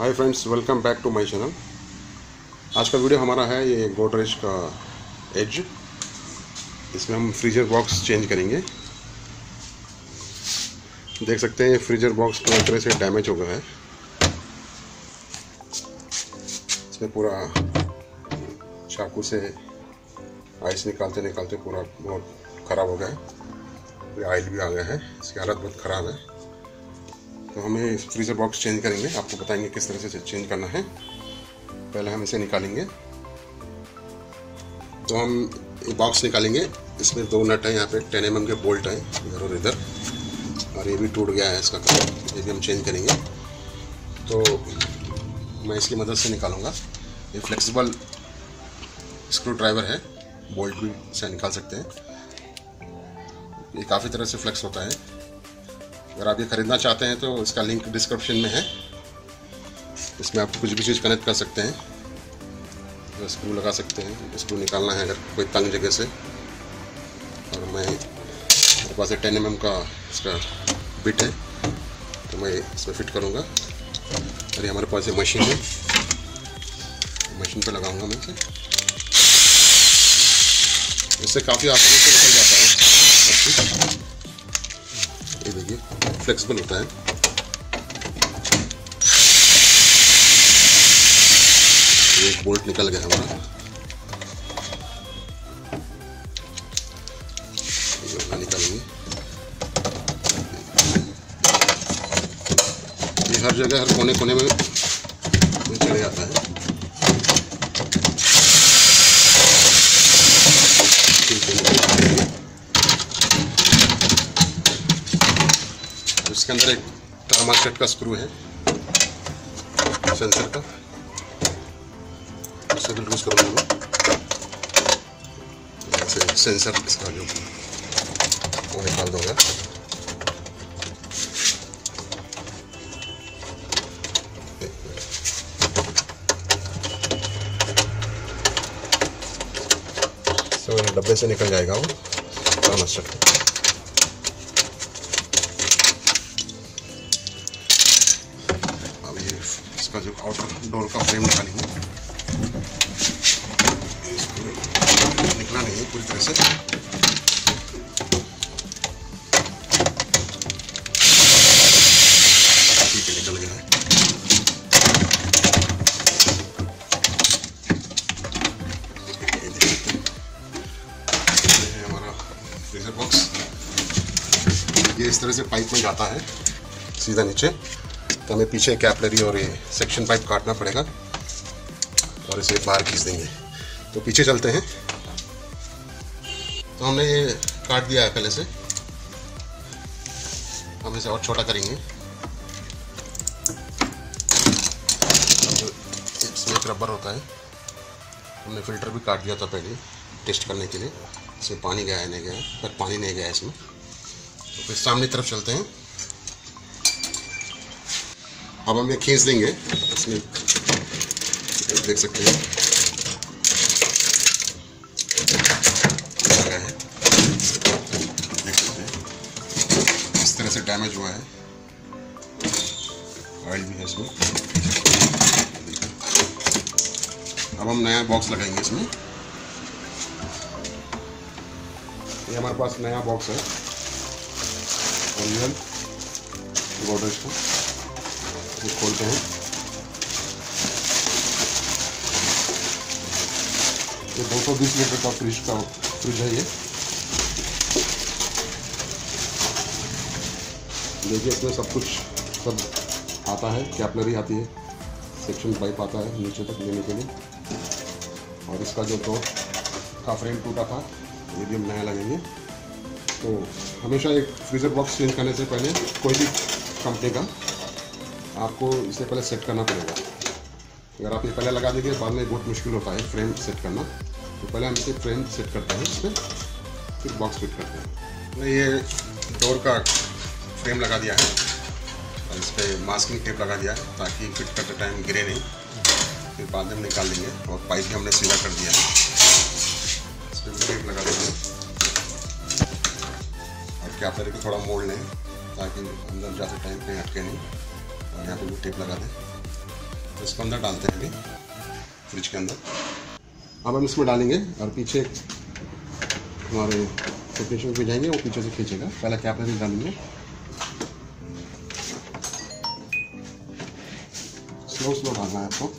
Hi friends, welcome back to my channel. आज का video हमारा है ये गोदरेज का एज। इसमें हम फ्रीजर बॉक्स चेंज करेंगे। देख सकते हैं फ्रीजर बॉक्स पूरी तरह से डैमेज हो गया है। इसमें पूरा चाकू से आइस निकालते निकालते पूरा बहुत ख़राब हो गया है। ऑयल भी आ गया है, इसकी हालत बहुत ख़राब है। तो हमें फ्रीज़र बॉक्स चेंज करेंगे, आपको बताएंगे किस तरह से चेंज करना है। पहले हम इसे निकालेंगे। तो हम ये बॉक्स निकालेंगे। इसमें दो नट हैं, यहाँ पे 10 mm के बोल्ट हैं इधर और इधर, और ये भी टूट गया है इसका कवर, ये भी हम चेंज करेंगे। तो मैं इसकी मदद से निकालूंगा। ये फ्लेक्सिबल स्क्रू ड्राइवर है, बोल्ट भी से निकाल सकते हैं। ये काफ़ी तरह से फ्लेक्स होता है। अगर आप ये ख़रीदना चाहते हैं तो इसका लिंक डिस्क्रिप्शन में है। इसमें आप कुछ भी चीज़ कनेक्ट कर सकते हैं, तो स्क्रू लगा सकते हैं। स्क्रू निकालना है अगर कोई तंग जगह से। और मेरे पास 10 mm का इसका बिट है, तो मैं इसमें फिट करूँगा। और ये हमारे पास ये मशीन है, मशीन पे लगाऊंगा मैं इसे। इससे काफ़ी आसानी से निकल जाता है। ये देखिए फ्लेक्सिबल होता है। एक बोल्ट निकल गया हमारा, निकालेंगे। ये हर जगह हर कोने कोने में चले जाता है। इसके अंदर एक थर्मास्टेट का स्क्रू है सेंसर का, उससे भी लूज करूँगा मैं। ऐसे सेंसर इसका जो वो निकाल दूँगा। तो डब्बे से निकल जाएगा वो थर्मास्टेट। इसका जो आउटर डोर का फ्रेम निकालेंगे, निकला नहीं है पूरी तरह से। ठीक है, निकल गया है। ये हमारा फ्रीजर बॉक्स। ये इस तरह से पाइप में जाता है सीधा नीचे। तो हमें पीछे कैपलरी और ये सेक्शन पाइप काटना पड़ेगा और इसे बाहर खींच देंगे। तो पीछे चलते हैं। तो हमने ये काट दिया है पहले से, हम इसे और छोटा करेंगे। इसमें एक रबर होता है, हमने फिल्टर भी काट दिया था पहले टेस्ट करने के लिए। इसमें पानी गया है नहीं गया, पर पानी नहीं गया इसमें। तो फिर सामने तरफ चलते हैं। अब हम ये खींच देंगे। इसमें देख सकते हैं लगा है, देख सकते हैं इस तरह से डैमेज हुआ है। ऑयल भी है इसमें। अब हम नया बॉक्स लगाएंगे इसमें। ये हमारे पास नया बॉक्स है ओरिजिनल गोदरेज का। खोलते हैं। ये 220 लीटर का फ्रिज है ये। देखिए इसमें सब कुछ आता है, कैपलरी आती है, सेक्शन पाइप आता है नीचे तक लेने के लिए। और इसका जो डोर का फ्रेम टूटा था, ये भी हम नया लगेंगे। तो हमेशा एक फ्रीजर बॉक्स चेंज करने से पहले कोई भी कंपनी का आपको इसे पहले सेट करना पड़ेगा। अगर आप ये पहले लगा देंगे बाद में बहुत मुश्किल होता है फ्रेम सेट करना। तो पहले हम इसे फ्रेम सेट करते हैं, इसमें फिर बॉक्स फिट करते हैं। मैं ये डोर का फ्रेम लगा दिया है और इस पर मास्किंग टेप लगा दिया है ताकि फिट करते टाइम गिरे नहीं। फिर बाद में हम निकाल लेंगे। और पाइप भी हमने सीधा कर दिया है, इस पर भी टेप लगा देंगे। और कैपलरी को थोड़ा मोड़ लें ताकि अंदर जाते टाइम कहीं अटके नहीं। और यहाँ पे भी टेप लगा दें। तो इसको अंदर डालते हैं अभी फ्रिज के अंदर। अब हम इसमें डालेंगे और पीछे हमारे टेक्नीशियन पे जाएंगे, वो पीछे से खींचेगा। पहले कैपलरी डालेंगे, स्लो स्लो डालना है आपको।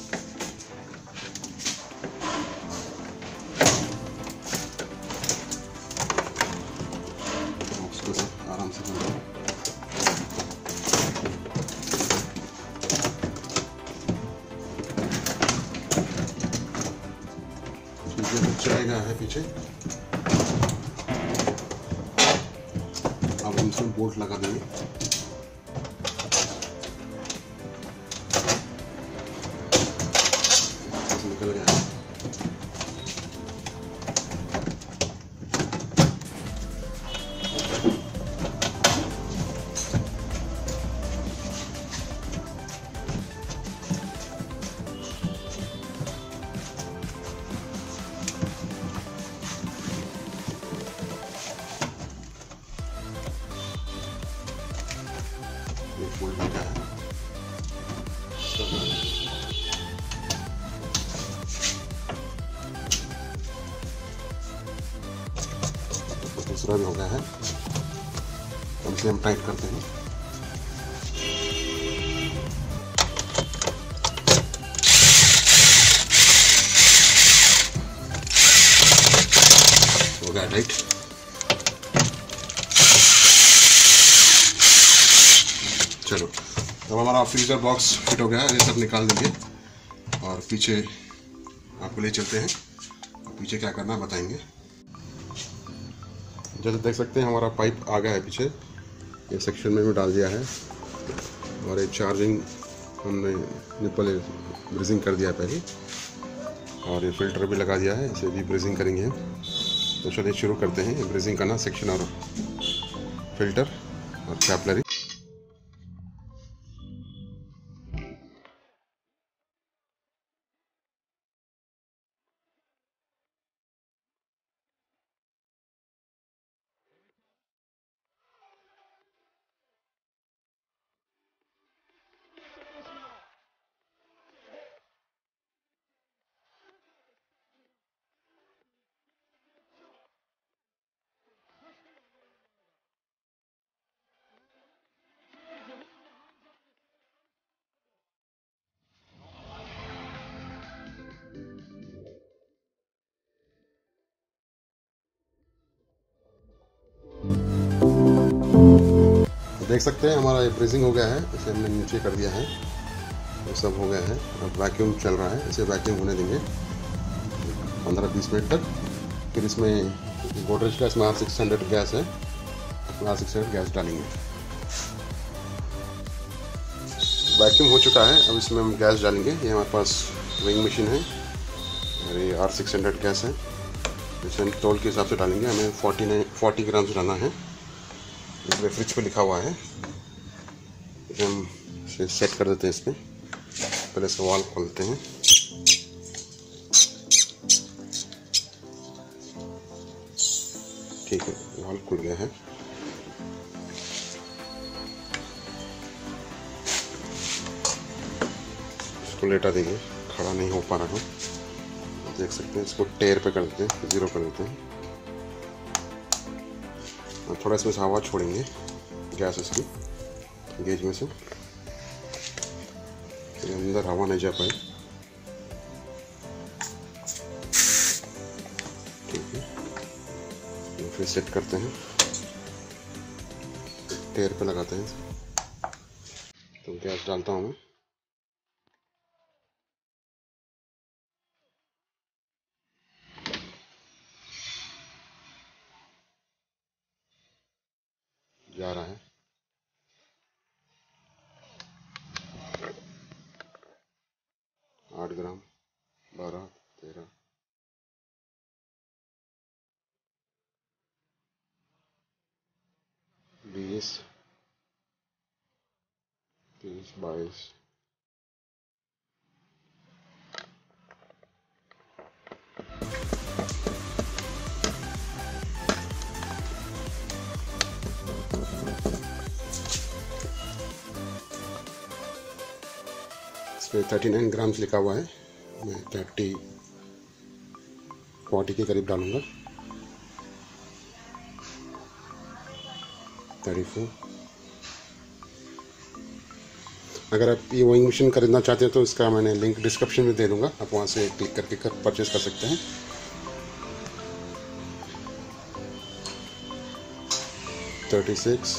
उसको से आराम से डालना है। चलेगा है पीछे। अब हम इसमें बोल्ट लगा देंगे। निकल गया है। बोल्ट लगा है। दूसरा भी हो गया है, तो इसे हम टाइट करते हैं। हो गया टाइट। चलो, अब हमारा फ्रीज़र बॉक्स फिट हो गया है। ये सब निकाल देंगे और पीछे आपको ले चलते हैं। पीछे क्या करना है बताएंगे। जैसे देख सकते हैं हमारा पाइप आ गया है पीछे, ये सेक्शन में भी डाल दिया है। और ये चार्जिंग हमने निपल ब्रीजिंग कर दिया पहले, और ये फिल्टर भी लगा दिया है, इसे भी ब्रीजिंग करेंगे हम। तो चलिए शुरू करते हैं ब्रीजिंग करना, सेक्शन और फिल्टर और कैपलरी। देख सकते हैं हमारा ये ब्रीजिंग हो गया है, इसे हमने नीचे कर दिया है, ये सब हो गया है। अब वैक्यूम चल रहा है, इसे वैक्यूम होने देंगे 15-20 मिनट तक। फिर इसमें गोदरेज का इसमें R600 गैस है, R600 गैस डालेंगे। वैक्यूम हो चुका है, अब इसमें हम गैस डालेंगे। ये हमारे पास वेइंग मशीन है और ये R600 गैस है। इसे हम तौल के हिसाब से डालेंगे, हमें 40 ग्राम से डालना है। इसमें फ्रिज पे लिखा हुआ है, इसे हम इसे सेट कर देते हैं इसमें। पहले इसका वाल्व खोलते हैं। ठीक है, वाल्व खुल गया है। इसको लेटा देंगे, खड़ा नहीं हो पा रहा हूँ, देख सकते हैं। इसको टेयर पे कर देते हैं, 0 कर देते हैं। थोड़ा इसमें से हवा छोड़ेंगे गैस इसकी गेज में से, फिर अंदर हवा नहीं जा पाए। ठीक है, तो फिर सेट करते हैं, टेयर पे लगाते हैं। तो गैस डालता हूँ मैं। जा रहा है, 8 ग्राम, 12, 13, 20, 30, 22। पे 39 ग्राम्स लिखा हुआ है, मैं 40 के करीब डालूँगा। 34। अगर आप ये वॉइंग मशीन खरीदना चाहते हैं तो इसका मैंने लिंक डिस्क्रिप्शन में दे दूँगा, आप वहाँ से क्लिक करके परचेज़ कर सकते हैं। 36।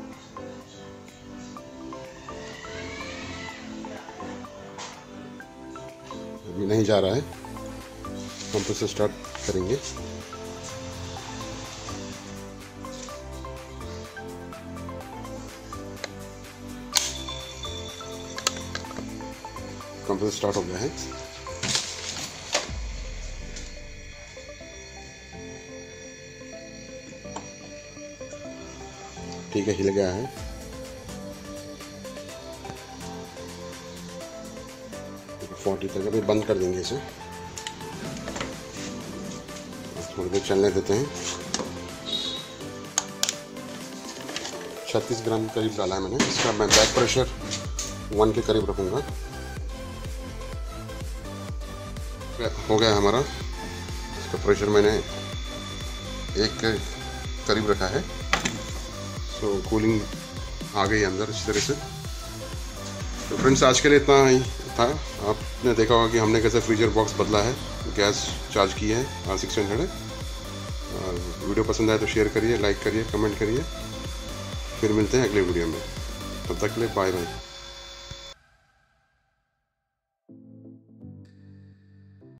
अभी नहीं जा रहा है, कंप्रेसर स्टार्ट करेंगे। कंप्रेसर स्टार्ट हो गया है। ठीक है, हिल गया है। फोर्टी तक अभी बंद कर देंगे इसे, थोड़ी देर चलने देते हैं। 36 ग्राम करीब डाला है मैंने। इसका मैं बैक प्रेशर 1 के करीब रखूँगा। हो गया हमारा, इसका प्रेशर मैंने 1 के करीब रखा है। तो कूलिंग आ गई अंदर इस तरह से। तो फ्रेंड्स, आज के लिए इतना ही था। आपने देखा होगा कि हमने कैसे फ्रीजर बॉक्स बदला है, गैस चार्ज की है R600। और वीडियो पसंद आए तो शेयर करिए, लाइक करिए, कमेंट करिए। फिर मिलते हैं अगले वीडियो में, तब तक के लिए बाय बाय।